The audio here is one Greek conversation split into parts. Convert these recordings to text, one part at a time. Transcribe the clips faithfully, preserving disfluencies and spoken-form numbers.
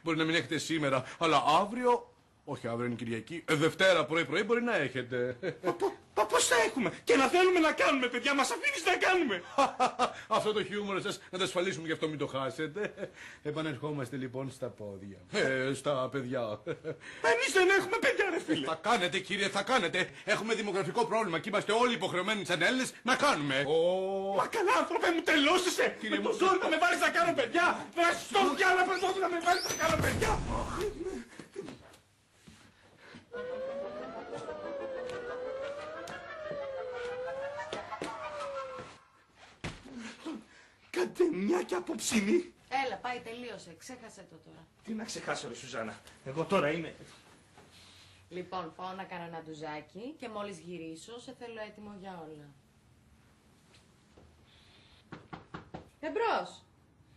Μπορεί να μην έχετε σήμερα, αλλά αύριο. Όχι, αύριο είναι Κυριακή. Ε, Δευτέρα πρωί-πρωί μπορεί να έχετε. Μα πώς θα έχουμε? Και να θέλουμε να κάνουμε, παιδιά, μας αφήνεις να κάνουμε. Αυτό το χιούμορ σας να το ασφαλίσουμε, γι' αυτό μην το χάσετε. Επανερχόμαστε λοιπόν στα πόδια. Ε, στα παιδιά. Εμείς δεν έχουμε παιδιά, ρε φίλε. Θα κάνετε, κύριε, θα κάνετε. Έχουμε δημογραφικό πρόβλημα και είμαστε όλοι υποχρεωμένοι σαν Έλληνες να κάνουμε. Oh. Μα καλά, άνθρωπε, μου τελώσεσαι. Κύριε, με το ζόρι να με βάλεις να κάνω παιδιά. Να στο διάλογο να με βάλεις να κάνω παιδιά. Κάντε μια και απόψινή. Έλα, πάει, τελείωσε. Ξέχασε το τώρα. Τι να ξεχάσω, ρε Σουζάνα. Εγώ τώρα είμαι... Λοιπόν, πάω να κάνω ένα ντουζάκι και μόλις γυρίσω, σε θέλω έτοιμο για όλα. Εμπρός!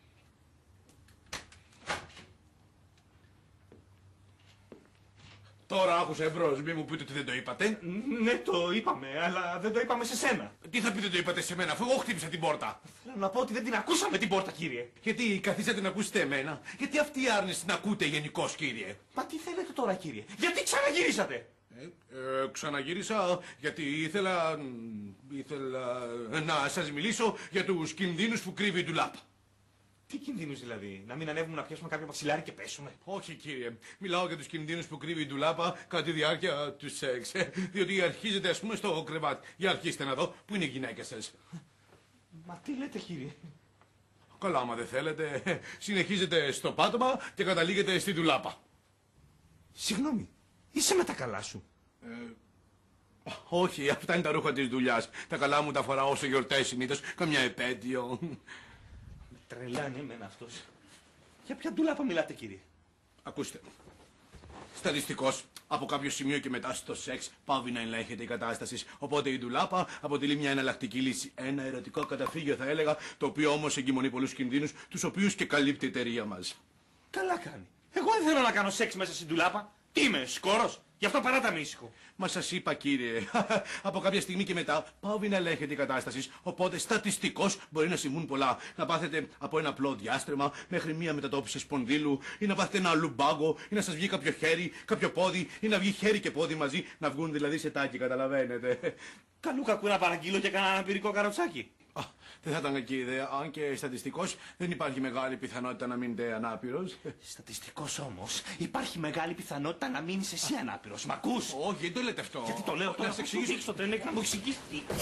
Τώρα άκουσα εμπρός, μη μου πείτε ότι δεν το είπατε. Ναι, το είπαμε, αλλά δεν το είπαμε σε σένα. Τι θα πείτε το είπατε σε μένα, αφού εγώ χτύπησα την πόρτα. Θέλω να πω ότι δεν την ακούσαμε την πόρτα, κύριε. Γιατί καθίσατε να ακούσετε εμένα, γιατί αυτή η άρνηση την ακούτε γενικώς, κύριε. Μα τι θέλετε τώρα, κύριε, γιατί ξαναγυρίσατε. Ε, ε, ξαναγύρισα γιατί ήθελα, ήθελα να σας μιλήσω για τους κινδύνους που κρύβει η ντουλάπα. Τι κινδύνους δηλαδή, να μην ανέβουμε να πιάσουμε κάποιο μαξιλάρι και πέσουμε. Όχι, κύριε. Μιλάω για τους κινδύνους που κρύβει η ντουλάπα κατά τη διάρκεια του σεξ. Διότι αρχίζετε, ας πούμε, στο κρεβάτι. Για αρχίστε να δω, πού είναι οι γυναίκες σας. Μα τι λέτε, κύριε. Καλά, άμα δεν θέλετε, συνεχίζετε στο πάτωμα και καταλήγετε στη ντουλάπα. Συγγνώμη, είσαι με τα καλά σου. Ε, όχι, αυτά είναι τα ρούχα της δουλειάς. Τα καλά μου τα φοράω όσο γιορτές συνήθως, καμιά επέτειο. Τρελάνει εμένα αυτός. Για ποια ντουλάπα μιλάτε, κύριε. Ακούστε. Στατιστικώς, από κάποιο σημείο και μετά στο σεξ πάβει να ελέγχεται η κατάσταση. Οπότε η ντουλάπα αποτελεί μια εναλλακτική λύση. Ένα ερωτικό καταφύγιο, θα έλεγα, το οποίο όμως εγκυμονεί πολλούς κινδύνους, τους οποίους και καλύπτει η εταιρεία μας. Καλά κάνει. Εγώ δεν θέλω να κάνω σεξ μέσα στην ντουλάπα. Τι είμαι, σκόρος. Γι' αυτό παράτα με ήσυχο. Μα σας είπα, κύριε, από κάποια στιγμή και μετά πάβει να ελέγχεται η κατάσταση. Οπότε στατιστικώς μπορεί να συμβούν πολλά. Να πάθετε από ένα απλό διάστρεμα μέχρι μία μετατόπιση σπονδύλου, ή να πάθετε ένα λουμπάγκο, ή να σας βγει κάποιο χέρι, κάποιο πόδι, ή να βγει χέρι και πόδι μαζί, να βγουν δηλαδή σε τάκι, καταλαβαίνετε. Καλού κακού να παραγγείλω και κανένα πυρικό καροτσάκι. Α, δεν θα ήταν κακή ιδέα, αν και στατιστικώς δεν υπάρχει μεγάλη πιθανότητα να μείνετε ανάπηρος. Στατιστικώς όμως υπάρχει μεγάλη πιθανότητα να μείνεις εσύ ανάπηρος. Μ' ακούς? Όχι, δεν το λέτε αυτό. Γιατί το λέω τώρα, να σε εξηγήσω. στο τρένο να μου εξηγήσει.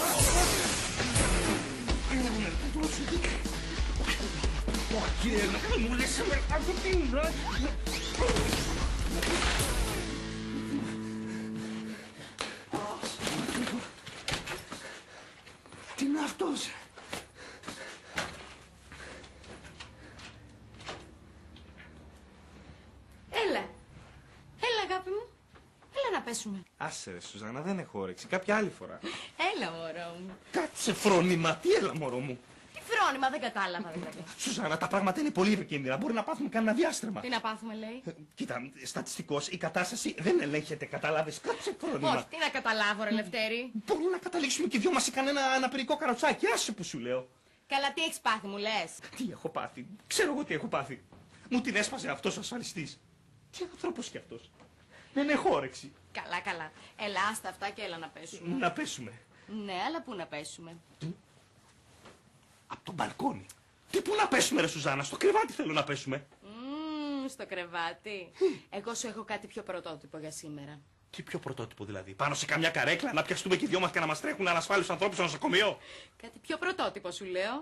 Κύριε, μου λες αυτό τι είναι. Τι είναι αυτός? Έλα. Έλα, αγάπη μου. Έλα να πέσουμε. Άσε ρε Σουζάνα, δεν έχω όρεξη. Κάποια άλλη φορά. Έλα, μωρό μου. Κάτσε φρόνημα, τι έλα μωρό μου. Τι φρόνημα, δεν κατάλαβα δηλαδή. Σουζάνα, τα πράγματα είναι πολύ επικίνδυνα. Μπορεί να πάθουμε κανένα διάστρεμα. Τι να πάθουμε, λέει. Ε, κοίτα, στατιστικώς η κατάσταση δεν ελέγχεται, κατάλαβες. Κάτσε φρόνημα. Όχι, τι να καταλάβω, ρε Λευτέρη. Μπορεί να καταλήξουμε και οι δυο μας σε κανένα αναπηρικό καροτσάκι. Άσε που σου λέω. Καλά, τι έχεις πάθει, μου λες. Τι έχω πάθει. Ξέρω εγώ τι έχω πάθει. Μου την έσπασε αυτός ο ασφαλιστής. Τι άνθρωπος κι αυτός. Δεν έχω όρεξη. Καλά, καλά. Έλα, άστα αυτά και έλα να πέσουμε. Να πέσουμε. Ναι, αλλά πού να πέσουμε. Από τον μπαλκόνι. Τι πού να πέσουμε ρε Σουζάνα, στο κρεβάτι θέλω να πέσουμε. Μμμ, στο κρεβάτι. Εγώ σου έχω κάτι πιο πρωτότυπο για σήμερα. Τι πιο πρωτότυπο δηλαδή. Πάνω σε καμιά καρέκλα να πιαστούμε και οι δυο μας και να μας τρέχουν ανασφάλιους ανθρώπους στο νοσοκομείο. Κάτι πιο πρωτότυπο σου λέω.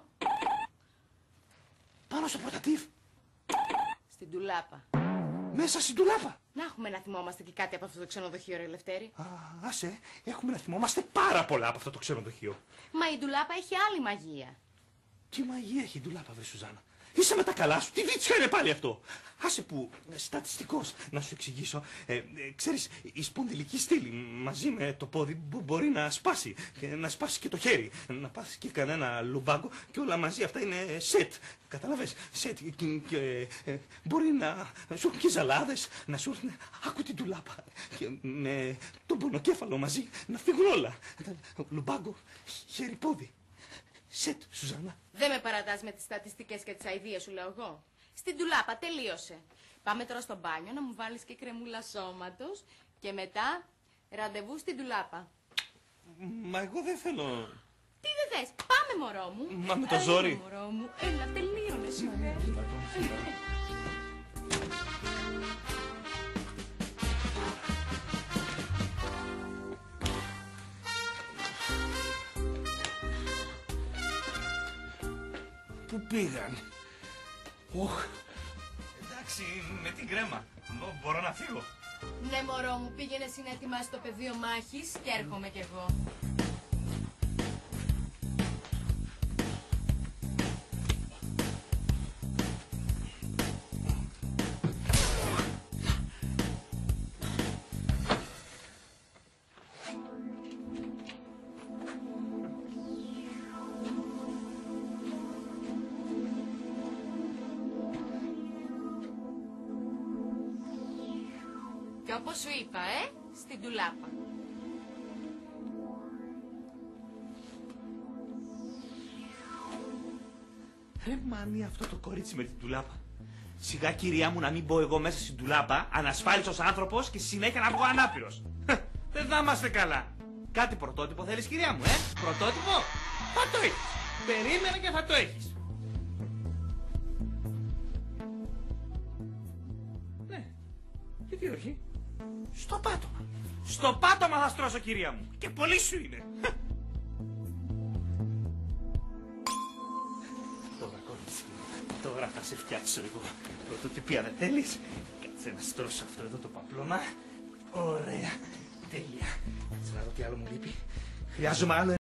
Πάνω στο πορτατίφ. Στην ντουλάπα. Μέσα στην ντουλάπα. Να έχουμε να θυμόμαστε και κάτι από αυτό το ξενοδοχείο, ρε Λευτέρη. Α, άσε, έχουμε να θυμόμαστε πάρα πολλά από αυτό το ξενοδοχείο. Μα η ντουλάπα έχει άλλη μαγεία. Τι μαγεία έχει η ντουλάπα, βρε Σουζάνα. Είσαι με τα καλά σου. Τι βίτσια είναι πάλι αυτό. Άσε που, στατιστικώς, να σου εξηγήσω. Ε, ε, ξέρεις, η σπονδυλική στήλη μαζί με το πόδι μπο- μπορεί να σπάσει. Και να σπάσει και το χέρι. Να πάθει και κανένα λουμπάγκο και όλα μαζί αυτά είναι σετ. Καταλαβες, σετ. Και, και, ε, μπορεί να σου έρθουν και ζαλάδες, να σου έρθουν. Άκου την ντουλάπα. Και με τον πονοκέφαλο μαζί να φύγουν όλα. Λουμπάγκο, χέρι, πόδι. Σετ, Σουζάνα. Δεν με παρατάς με τις στατιστικές και τις αηδίες σου, λέω εγώ. Στην ντουλάπα τελείωσε. Πάμε τώρα στο μπάνιο να μου βάλεις και κρεμούλα σώματος και μετά ραντεβού στην ντουλάπα. Μα εγώ δεν θέλω. Τι δεν θες, πάμε μωρό μου. Μα με το Έλα, ζόρι. μωρό μου, έλα τελείωνε σήμερα. Πού πήγαν? Οχ. Εντάξει, με την κρέμα. Μπο- Μπορώ να φύγω. Ναι μωρό μου, πήγαινε εσύ να ετοιμάσεις το πεδίο μάχης και έρχομαι κι εγώ. Και όπως σου είπα, ε, στην ντουλάπα. Ρε μάνι αυτό το κορίτσι με την ντουλάπα. Σιγά κυρία μου να μην μπω εγώ μέσα στην ντουλάπα, ανασφάλιστος άνθρωπος και στη συνέχεια να βγω ανάπηρος. Δεν θα είμαστε καλά. Κάτι πρωτότυπο θέλεις κυρία μου, ε? Πρωτότυπο? Θα το έχεις. Περίμενα και θα το έχεις. Ναι. Γιατί όχι? Στο πάτωμα. Στο πάτωμα θα στρώσω κυρία μου. Και πολύ σου είναι. Τώρα κόρυτσι, τώρα θα σε φτιάξω εγώ. Πρωτοτυπία δεν θέλεις? Κάτσε να στρώσω αυτό εδώ το παπλώνα. Ωραία. Τέλεια. Κάτσε να δω τι άλλο μου λείπει. Χρειάζομαι άλλο